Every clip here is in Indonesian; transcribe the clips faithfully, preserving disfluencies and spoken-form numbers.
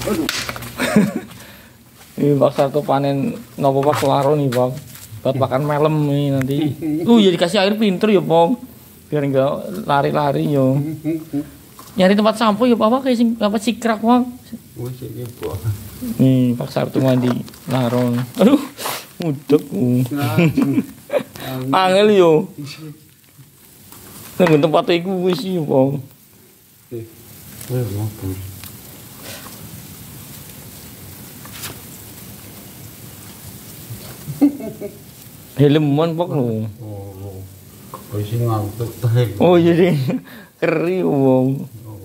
Ini Pak Sarto panen nopo Pak kelaro nih Pak. Buat makan melem nih nanti. Uh ya dikasih air pinter ya Pak. Biar enggak lari-lari yo. Nyari tempat sampo ya Pak kayak sing apa sikrak Pak. Wis iki Pak. Nih Pak Sarto mandi laron. Aduh, mudek. Angel yo. Nang tempat iku wis yo Pak. Eh, eh ngopo. Helman Pak lho. Oh. Wis ngantuk teh. Oh jadi keri wong.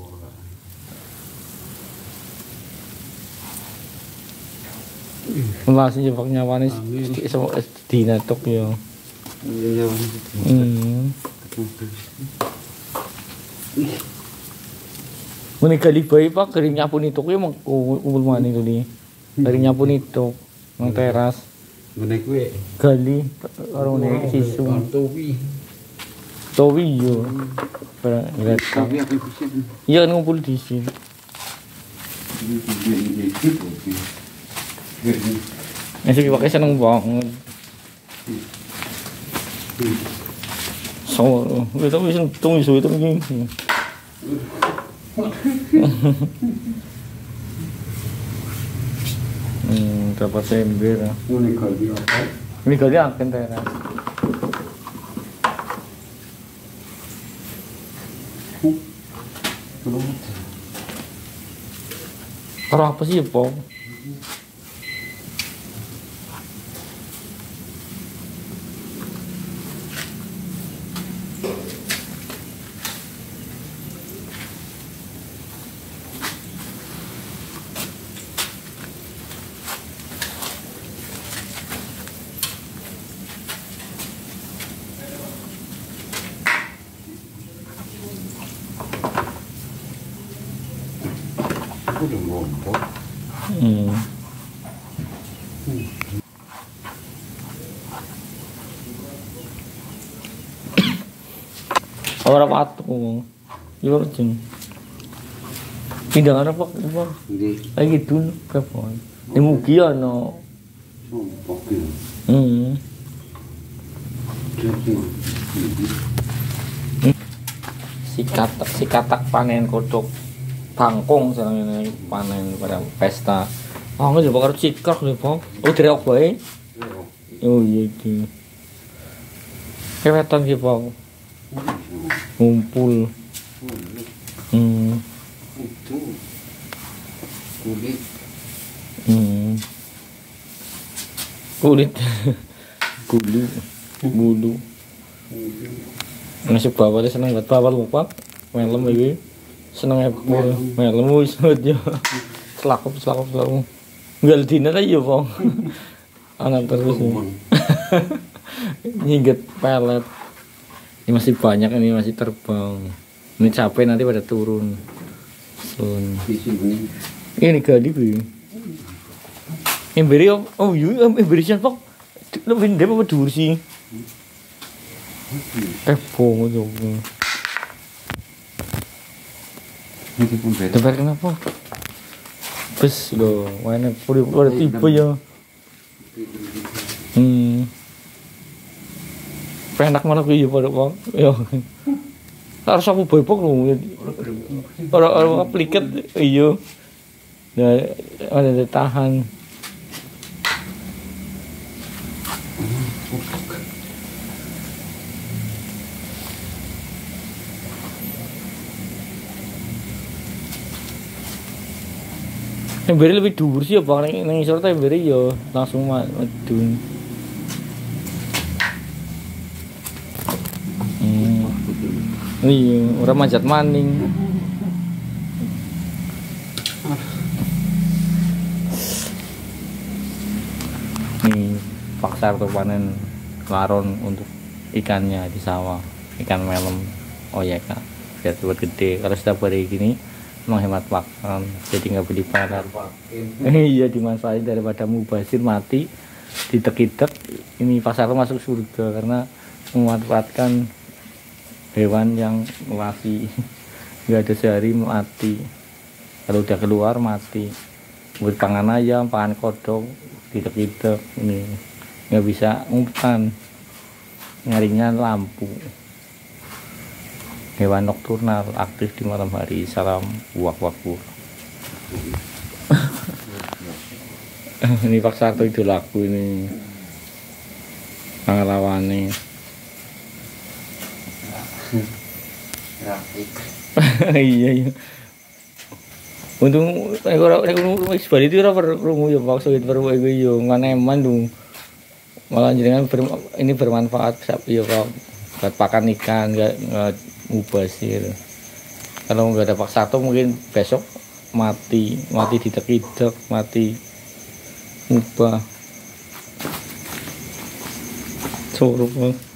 Mas iki Pak nyawane iso dina tok yo. Iya. Hmm. Muni kali bae Pak kering nyapu nituk yo mung kumpul maning to ni. Kering nyapu nituk nang teras. Ngene kuwi Gali karo ne sisu. towi. Towi yo. Para ngerekam. Towi apa bisa? Iya kan ngumpul di sini. Masih pakai seneng banget. So, kita bisa tunggu isu itu begini. Hmm, dapat ember. Ini kali apa? Ini kali akan teras. Kalau apa sih ya, Pong? Udah ngompol. Hmm. Ora patung. Yo jeng. Pindah arep kok, Bang. Nggih. Lagi dun kapon. Ning mugi ana. Sompok. Hmm. Sikatak sikatak panen kodok bangkong sareng ini panen pada pesta. Oh, nggak coba karo cikrak lho, Bang. Oh, direk bae. Oh iya iki. Kewetan ki, Bang. Ngumpul. Hmm. Itu kulit. Hmm. Kulit. Gulu. Bulu. Nasib bapak seneng banget bapak lupa. Melem iki. Seneng epul. Melem wis yo. Selakop selakop selakop. Nggal dina ta yo, Bang. Anak terus. Nyingget pelet. Ini masih banyak, ini masih terbang. Ini capek nanti pada turun. Sun. Ini gali bi. Emberi oh oh iya emberi siapa? Lebih dia apa dur sih? Eh bohong dong. Ini pun beda. Tebar kenapa? Bes lo, mana puri puri tipe ya. Hmm. Penak mana gue pada bang. Yo. Harus aku bebok lu. Orang-orang aplikat iyo. Nah, ada tahan. Emberi lebih dhuwur sih ya Bang, nang isor ta emberi ya langsung medun. Hmm. Iya, ora manjat maning. Nih, Pak Sarto panen laron untuk ikannya di sawah, ikan melem. Oh ya Kak, biar buat gede. Kalau sudah beri gini menghemat pakan, jadi nggak beli panen. Iya, dimanfaatin daripada mubazir mati ditek-itek. Ini Pak Sarto masuk surga karena memanfaatkan hewan yang mati, nggak ada sehari mati. Kalau udah keluar mati. buat pangan ayam, pangan kodok, tidak-tidak ini nggak bisa umpan, nyarinya lampu. Hewan nokturnal aktif di malam hari. Salam wak-wakur. Ini Pak Sarto itu lagu ini pengalamannya. Iya iya. Untung nek ora nek wis bali itu ora perlu yo maksud perlu iku yo nganeman dong. Malah jenengan ber, ini bermanfaat yo kok buat pakan ikan enggak mubazir. Kalau nggak ada Pak Sarto mungkin besok mati, mati ditek-itek, mati mubah. Suruh